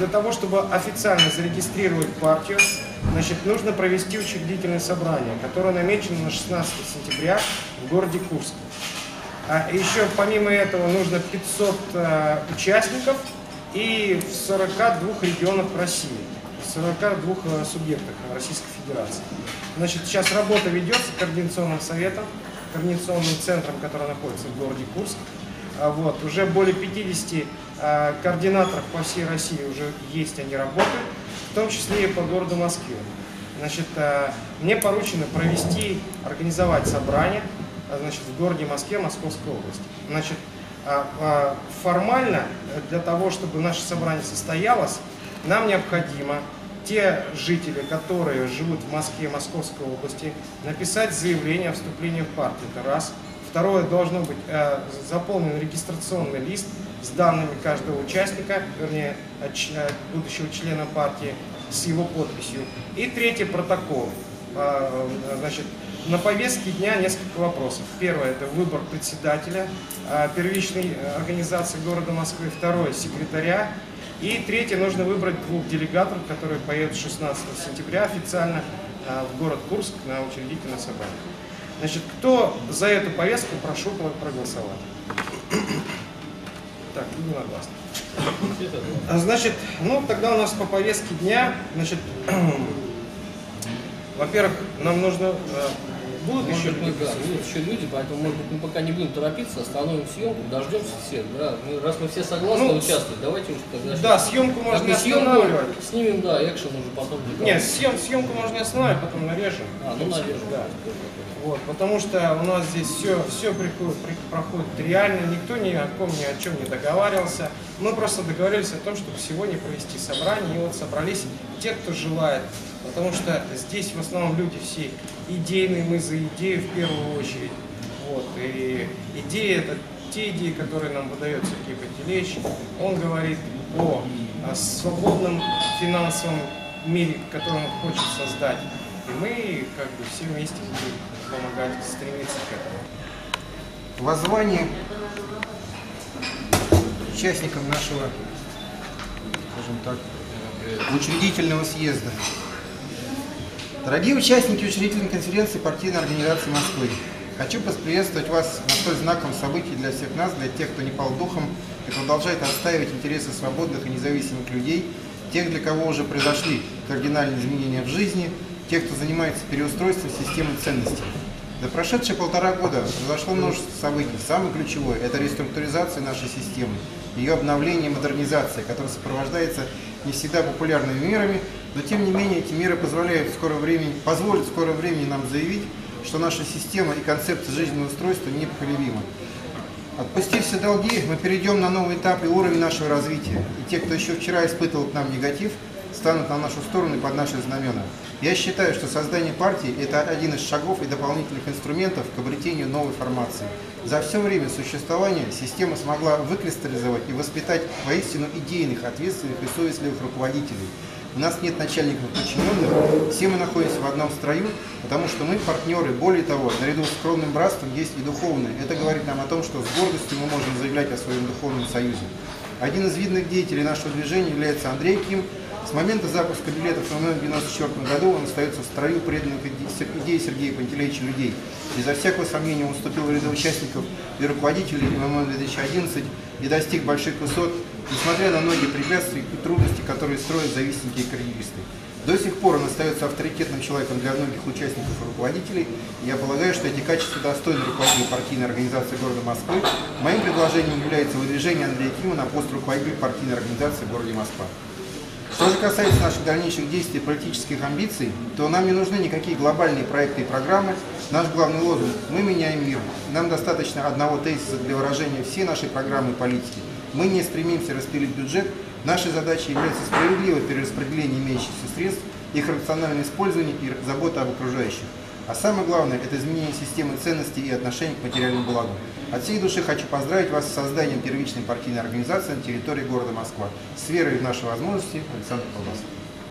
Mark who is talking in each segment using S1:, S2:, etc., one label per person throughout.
S1: для того, чтобы официально зарегистрировать партию, значит, нужно провести учредительное собрание, которое намечено на 16 сентября в городе Курске. Еще помимо этого нужно 500 участников и в 42 регионах России, в 42 субъектах Российской Федерации. Значит, сейчас работа ведется координационным советом, координационным центром, который находится в городе Курск. Вот, уже более 50 координаторов по всей России уже есть, они работают, в том числе и по городу Москве. Значит, мне поручено провести, организовать собрание, значит, в городе Москве, Московской области. Значит, формально, для того, чтобы наше собрание состоялось, нам необходимо те жители, которые живут в Москве, Московской области, написать заявление о вступлении в партию. Это раз. Второе, должно быть заполнен регистрационный лист с данными каждого участника, вернее, будущего члена партии, с его подписью. И третий, протокол. Значит, на повестке дня несколько вопросов. Первое – это выбор председателя первичной организации города Москвы. Второе – секретаря. И третье – нужно выбрать 2 делегаторов, которые поедут 16 сентября официально в город Курск на учредительное собрание. Значит, кто за эту повестку, прошу проголосовать. Так, единогласно. Значит, ну тогда у нас по повестке дня, значит, во-первых, нам нужно... Будут еще люди?
S2: Да, будут еще люди, поэтому, может быть, мы пока не будем торопиться, остановим съемку, дождемся всех. Да? Раз мы все согласны участвовать, давайте уже тогда...
S1: Да, съемку можно не останавливать.
S2: Снимем, да, экшен уже потом...
S1: Нет, съемку можно не останавливать, потом нарежем.
S2: Ну нарежем.
S1: Да. Вот, потому что у нас здесь все проходит реально, никто ни о ком, ни о чем не договаривался. Мы просто договорились о том, чтобы сегодня провести собрание, и вот собрались те, кто желает. Потому что здесь в основном люди все идейные, мы за идею в первую очередь. Вот, и идеи — это те идеи, которые нам выдает Сергей Пантелеич. Он говорит о свободном финансовом мире, который он хочет создать. И мы как бы все вместе будем помогать, стремиться к этому.
S3: Воззвание участникам нашего, скажем так, учредительного съезда. Дорогие участники учредительной конференции партийной организации Москвы, хочу поприветствовать вас на столь знаковом событии для всех нас, для тех, кто не пал духом и продолжает отстаивать интересы свободных и независимых людей, тех, для кого уже произошли кардинальные изменения в жизни, тех, кто занимается переустройством системы ценностей. За прошедшие 1,5 года произошло множество событий. Самое ключевое – это реструктуризация нашей системы, ее обновление и модернизация, которая сопровождается не всегда популярными мерами, но тем не менее эти меры позволят в скором времени нам заявить, что наша система и концепция жизненного устройства непоколебимы. Отпустив все долги, мы перейдем на новый этап и уровень нашего развития. И те, кто еще вчера испытывал к нам негатив, станут на нашу сторону и под наши знамена. Я считаю, что создание партии – это один из шагов и дополнительных инструментов к обретению новой формации. За все время существования система смогла выкристаллизовать и воспитать воистину идейных, ответственных и совестливых руководителей. У нас нет начальников и подчиненных, все мы находимся в одном строю, потому что мы партнеры. Более того, наряду с скромным братством есть и духовное. Это говорит нам о том, что с гордостью мы можем заявлять о своем духовном союзе. Один из видных деятелей нашего движения является Андрей Ким. С момента запуска билетов в 1994 году он остается в строю преданных идей Сергея Пантелеича людей. Безо всякого сомнения он вступил в ряды участников и руководителей ММ-2011 и достиг больших высот, несмотря на многие препятствия и трудности, которые строят завистники и карьеристы. До сих пор он остается авторитетным человеком для многих участников и руководителей. И я полагаю, что эти качества достойны руководителя партийной организации города Москвы. Моим предложением является выдвижение Андрея Кима на пост руководителя партийной организации в городе Москва. Что же касается наших дальнейших действий и политических амбиций, то нам не нужны никакие глобальные проекты и программы. Наш главный лозунг – мы меняем мир. Нам достаточно одного тезиса для выражения всей нашей программы и политики. Мы не стремимся распилить бюджет. Нашей задачей является справедливое перераспределение имеющихся средств, их рациональное использование и забота об окружающих. А самое главное – это изменение системы ценностей и отношений к материальным благам. От всей души хочу поздравить вас с созданием первичной партийной организации на территории города Москва. С верой в наши возможности, Александр Колбасов.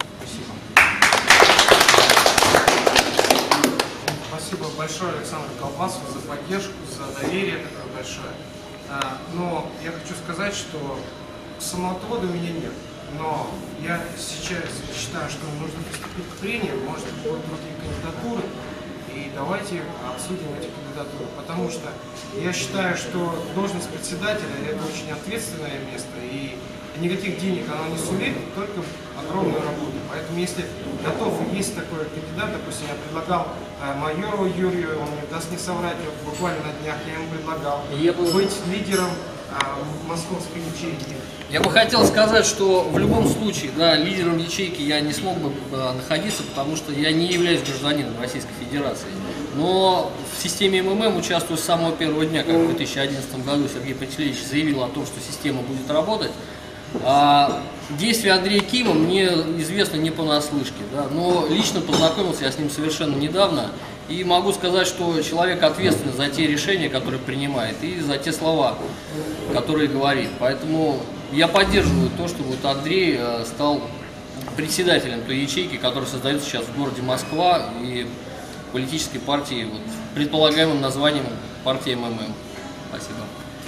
S1: Спасибо. Спасибо большое, Александр Колбасов, за поддержку, за доверие такое большое. Но я хочу сказать, что самоотвода у меня нет. но я сейчас считаю, что нужно приступить к прениям, может быть, будут другие кандидатуры, и давайте обсудим эти кандидатуры, потому что я считаю, что должность председателя – это очень ответственное место, и никаких денег оно не сулит, только огромную работу. Поэтому, если готов и есть такой кандидат, допустим, я предлагал майору Юрию, он мне даст не соврать, буквально на днях я ему предлагал быть лидером московской ячейки.
S2: Я бы хотел сказать, что в любом случае, да, лидером ячейки я не смог бы находиться, потому что я не являюсь гражданином Российской Федерации. Но в системе МММ участвую с самого первого дня, как в 2011 году Сергей Пантелеевич заявил о том, что система будет работать. Действия Андрея Кима мне известно не понаслышке, да, но лично познакомился я с ним совершенно недавно и могу сказать, что человек ответственный за те решения, которые принимает, и за те слова, которые говорит. Поэтому я поддерживаю то, что вот Андрей стал председателем той ячейки, которая создается сейчас в городе Москва и политической партии, вот, предполагаемым названием партии МММ. Спасибо.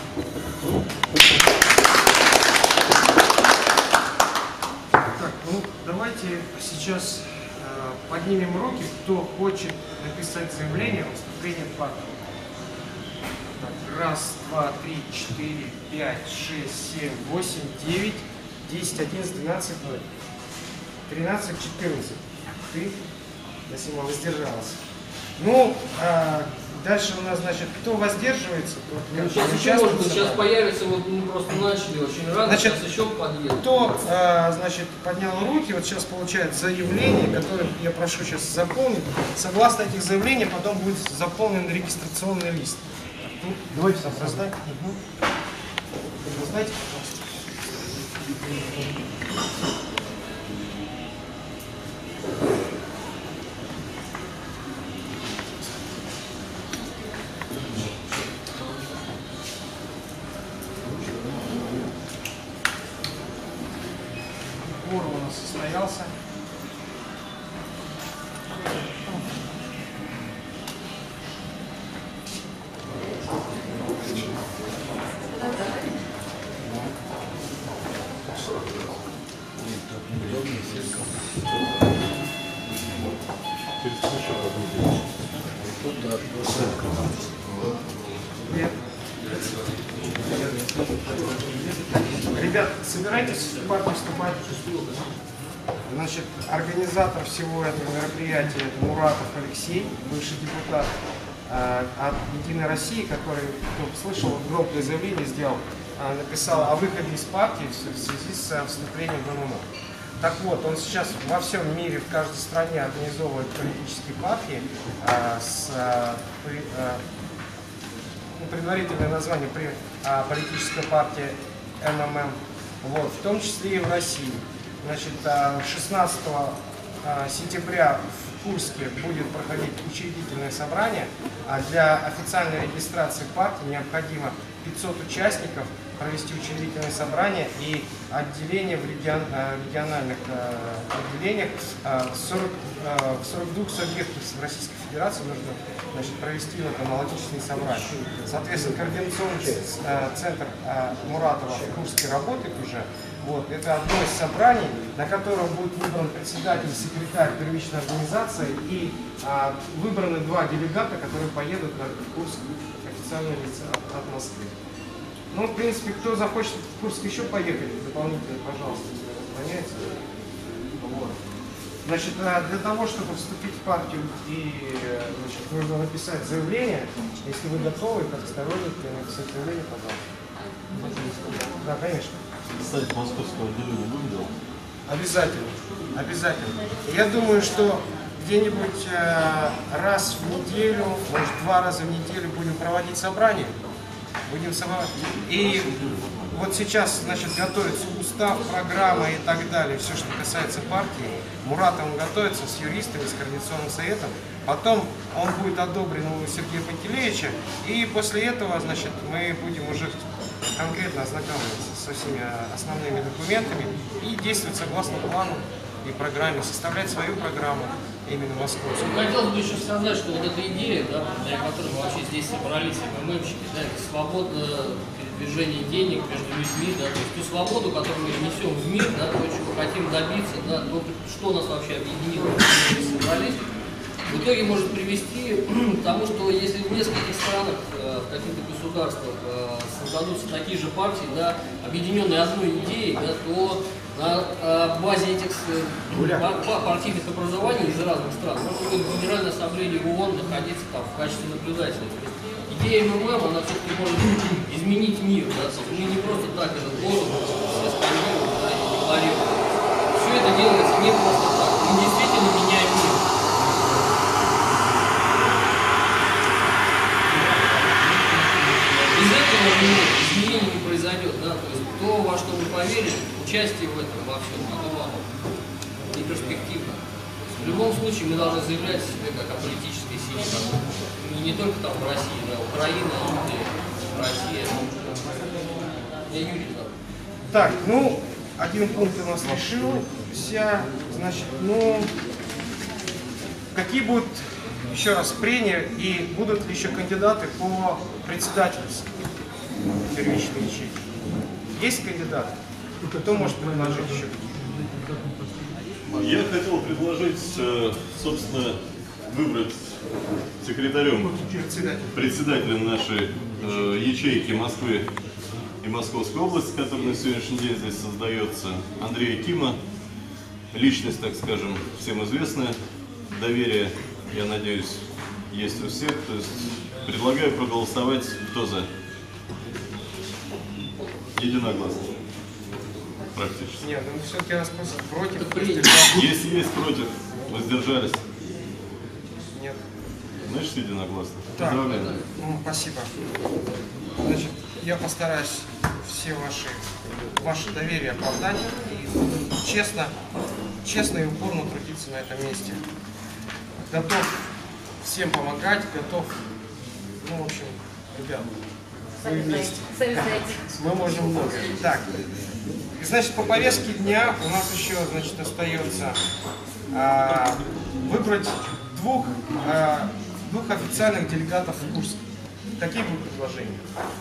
S1: Ну, давайте сейчас поднимем руки, кто хочет написать заявление о вступлении в партию. Так, 1, 2, 3, 4, 5, 6, 7, 8, 9, 10, 11, 12, 0, 13, 14. Ты, Насима, воздержалась. Ну, дальше у нас, значит, кто воздерживается,
S2: то сейчас появится, вот мы просто начали очень рано,
S1: значит,
S2: сейчас еще подъедет.
S1: Кто, значит, поднял руки, вот сейчас получает заявление, которое я прошу сейчас заполнить. Согласно этих заявлений, потом будет заполнен регистрационный лист. Давайте раздать. Раздайте, пожалуйста. Форум у нас состоялся. Ребят, собирайтесь в партию вступать. Значит, организатор всего этого мероприятия – это Муратов Алексей, бывший депутат от «Единой России», который, кто слышал, громкое заявление сделал, написал о выходе из партии в связи с вступлением в МММ. Так вот, он сейчас во всем мире, в каждой стране организовывает политические партии предварительное название политическая партия МММ, вот, в том числе и в России. Значит, 16 сентября в Курске будет проходить учредительное собрание. Для официальной регистрации партии необходимо 500 участников, провести учредительное собрание и отделение в региональных отделениях. В 42 субъектах Российской Федерации нужно, значит, провести аналогичные собрания. Соответственно, координационный центр Муратова в Курске работает уже. Вот, это одно из собраний, на котором будет выбран председатель и секретарь первичной организации и выбраны 2 делегата, которые поедут в Курск, официальное лицо от Москвы. Ну, в принципе, кто захочет в Курск еще поехать дополнительно, пожалуйста, распространяется. Вот. Значит, для того, чтобы вступить в партию, значит, нужно написать заявление. Если вы готовы, как сторонники, написать заявление, пожалуйста. Да, конечно.
S4: Сайт московского отделения будем делать?
S1: Обязательно. Обязательно. Я думаю, что где-нибудь раз в неделю, может 2 раза в неделю будем проводить собрания. Будем собрать. И вот сейчас, значит, готовится устав, программа и так далее, все, что касается партии. Муратов готовится с юристами, с координационным советом. Потом он будет одобрен у Сергея Пантелеевича. И после этого, значит, мы будем уже конкретно ознакомиться со всеми основными документами и действовать согласно плану и программе, составлять свою программу именно московскую.
S2: Хотелось бы еще сказать, что вот эта идея, да, для которой мы вообще здесь собрались, МММщики, да, это свобода передвижения денег между людьми, да, то есть ту свободу, которую мы несем в мир, да, то, чего хотим добиться, да, то, что нас вообще объединило, мы здесь собрались, в итоге может привести к тому, что если в нескольких странах, в каких-то государствах создадутся такие же партии, да, объединенные одной идеей, да, то на базе этих партийных образований из разных стран можно будет в Генеральной ассамблее ООН находиться там в качестве наблюдателя. Идея МММ, она все-таки может изменить мир, да, мы не просто так этот лозунг все сканируем, да, и декларируем. Все это делается не просто так, мы действительно меняем мир. Без этого изменений не произойдет, да, то есть то, во что мы поверили, участие в этом во всем, оно не перспективно. В любом случае мы должны заявлять о себе как о политической силе, не только там в России, да, Украина, Индия, Россия. Я Юрий, да.
S1: Так, ну, один пункт у нас решился, значит, ну, какие будут, еще раз, прения и будут ли еще кандидаты по председательству первичной ячейки? Есть кандидаты? Кто может предложить еще?
S4: Я хотел предложить, собственно, выбрать секретарем, председателем нашей ячейки Москвы и Московской области, который на сегодняшний день здесь создается, Андрея Кима. Личность, так скажем, всем известная. Доверие, я надеюсь, есть у всех. То есть предлагаю проголосовать. Кто за? Единогласно. Практически.
S1: Нет, ну все-таки нас просто против.
S4: Если есть против, воздержались.
S1: Нет.
S4: Значит, единогласно.
S1: Так,
S4: поздравляю.
S1: ну, спасибо. Значит, я постараюсь все ваше доверие оправдать и честно и упорно трудиться на этом месте. Готов всем помогать, готов, ну, в общем, ребят, мы вместе. Мы можем много. Так, значит, по повестке дня у нас еще, значит, остается выбрать двух официальных делегатов в Курск. Какие будут предложения?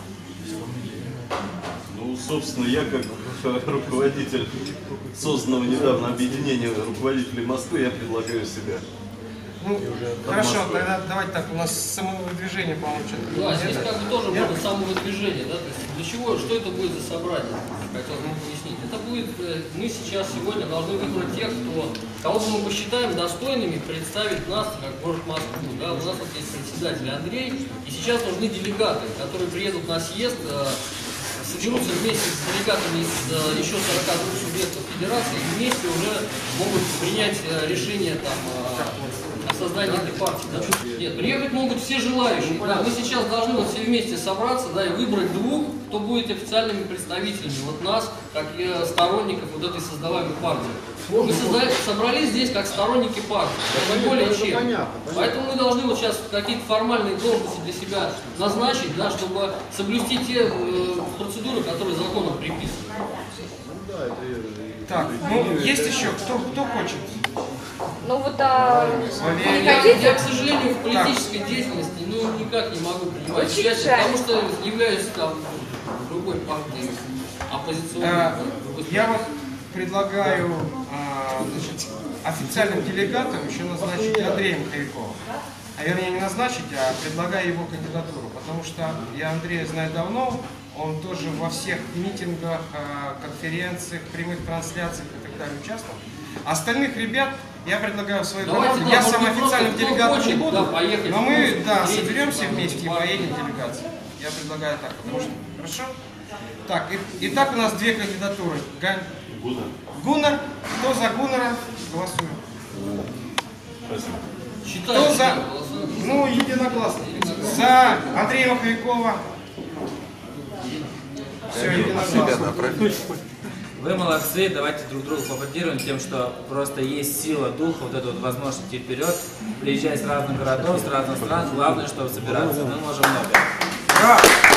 S4: Ну, собственно, я как руководитель созданного недавно объединения руководителей Москвы, я предлагаю себя.
S1: Ну, хорошо, тогда давайте так, у нас самовыдвижение, по-моему, что-то.
S2: Да, здесь как бы тоже будет самовыдвижение, да, то есть для чего, что это будет за собрание, хотел бы пояснить. Это будет, мы сейчас сегодня должны выбрать тех, кого мы посчитаем достойными представить нас, как город Москву, да, у нас вот есть председатель Андрей, и сейчас нужны делегаты, которые приедут на съезд, соберутся вместе с делегатами из еще 42 субъектов федерации и вместе уже могут принять решение там о создании этой партии. Да? Нет, приехать могут все желающие. Да, мы сейчас должны вот все вместе собраться, да, и выбрать двух, кто будет официальными представителями вот нас, как сторонников вот этой создаваемой партии. Мы собрались здесь как сторонники партии, не более чем. Поэтому мы должны вот сейчас какие-то формальные должности для себя назначить, да, чтобы соблюсти те процедуры, которые законом приписаны.
S1: Так, ну есть еще, кто хочет?
S5: Ну вот,
S1: Валерий.
S5: не хотите?
S2: Я, к сожалению, в политической деятельности никак не могу принимать участие, потому что являюсь там другой партией оппозиционной.
S1: Я вот предлагаю значит, официальным делегатом еще назначить Андрея Маховикова. А вернее не назначить, а предлагаю его кандидатуру, потому что я Андрея знаю давно, он тоже во всех митингах, конференциях, прямых трансляциях и так далее участвовал. Остальных ребят я предлагаю в своей команде. Я сам официальным делегатом не буду, но мы соберемся вместе и поедем в делегацию. Я предлагаю так, потому что... Хорошо? Так, итак у нас две кандидатуры.
S4: Гуннар.
S1: Гуннар. Кто за Гуннара? Голосуем.
S4: Спасибо.
S1: Кто за... Ну, единогласно. За Андрея Маховикова. Все, единогласно.
S6: Вы молодцы, давайте друг друга поаплодируем тем, что просто есть сила духа, вот эта вот возможность идти вперед, приезжать с разных городов, с разных стран, главное, чтобы собираться, мы можем много.